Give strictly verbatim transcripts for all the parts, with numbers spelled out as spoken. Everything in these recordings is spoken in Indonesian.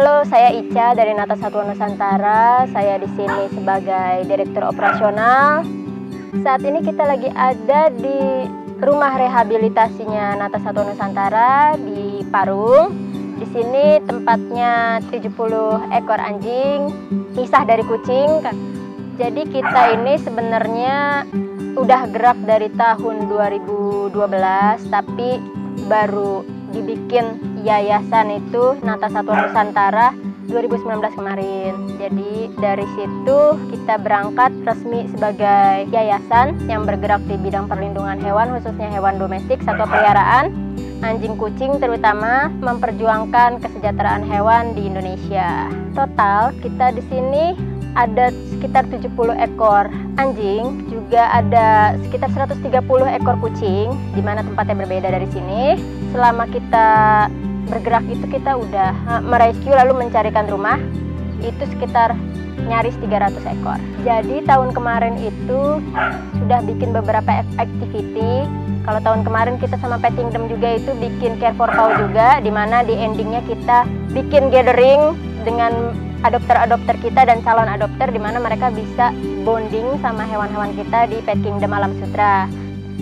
Halo, saya Ica dari Nata Satwa Nusantara. Saya di sini sebagai Direktur Operasional. Saat ini kita lagi ada di rumah rehabilitasinya Nata Satwa Nusantara di Parung. Di sini tempatnya tujuh puluh ekor anjing, pisah dari kucing. Jadi kita ini sebenarnya udah gerak dari tahun dua ribu dua belas, tapi baru dibikin yayasan itu Nata Satwa Nusantara dua ribu sembilan belas kemarin. Jadi dari situ kita berangkat resmi sebagai yayasan yang bergerak di bidang perlindungan hewan, khususnya hewan domestik, satwa peliharaan, anjing kucing terutama, memperjuangkan kesejahteraan hewan di Indonesia. Total kita di sini ada sekitar tujuh puluh ekor anjing, juga ada sekitar seratus tiga puluh ekor kucing, di mana tempatnya berbeda dari sini. Selama kita bergerak itu kita udah merescue lalu mencarikan rumah itu sekitar nyaris tiga ratus ekor. Jadi tahun kemarin itu sudah bikin beberapa activity. Kalau tahun kemarin kita sama Pet Kingdom juga itu bikin Care for Paw juga, di mana di endingnya kita bikin gathering dengan adopter-adopter kita dan calon adopter, di mana mereka bisa bonding sama hewan-hewan kita di Pet Kingdom Alam Sutra.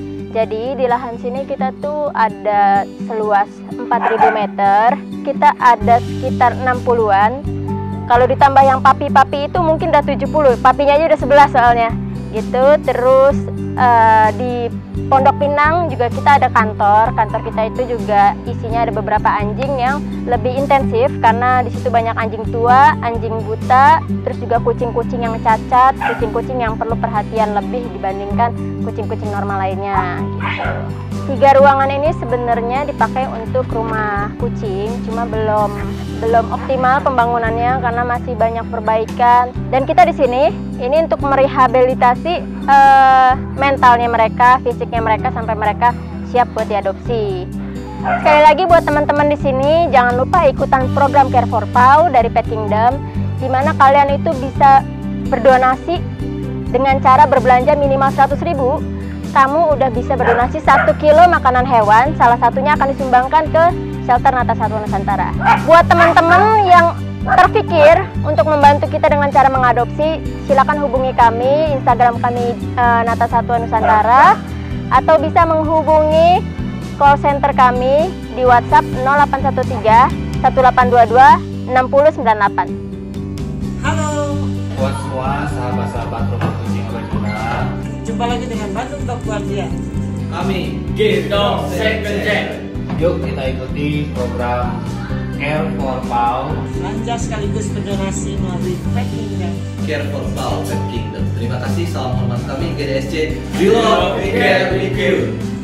Jadi di lahan sini kita tuh ada seluas empat ribu meter, kita ada sekitar enam puluhan. Kalau ditambah yang papi-papi itu mungkin udah tujuh puluh, papinya aja udah sebelas soalnya gitu. Terus uh, di Pondok Pinang juga kita ada kantor. Kantor kita itu juga isinya ada beberapa anjing yang lebih intensif karena di situ banyak anjing tua, anjing buta, terus juga kucing-kucing yang cacat, kucing-kucing yang perlu perhatian lebih dibandingkan kucing-kucing normal lainnya gitu. Tiga ruangan ini sebenarnya dipakai untuk rumah kucing, cuma belum belum optimal pembangunannya karena masih banyak perbaikan. Dan kita di sini ini untuk merehabilitasi uh, mentalnya mereka, fisiknya mereka sampai mereka siap buat diadopsi. Sekali lagi buat teman-teman di sini, jangan lupa ikutan program Care for Paw dari Pet Kingdom, di mana kalian itu bisa berdonasi dengan cara berbelanja minimal seratus ribu. Kamu udah bisa berdonasi satu kilo makanan hewan, salah satunya akan disumbangkan ke shelter Nata Satwa Nusantara. Buat teman-teman yang terpikir untuk membantu kita dengan cara mengadopsi, silakan hubungi kami, Instagram kami uh, Nata Satwa Nusantara, atau bisa menghubungi call center kami di WhatsApp nol delapan satu tiga satu delapan dua dua enam nol sembilan delapan. Halo buat semua sahabat-sahabat rumah kucing original, jumpa lagi dengan Bandung Dog Guardian. kami Give Dog Second Chance. Yuk kita ikuti program Care for Paw, Belanja sekaligus berdonasi melalui Pet Kingdom. Care for Paw Pet Kingdom. Terima kasih, salam hormat kami G D S C. We love, we care, we give.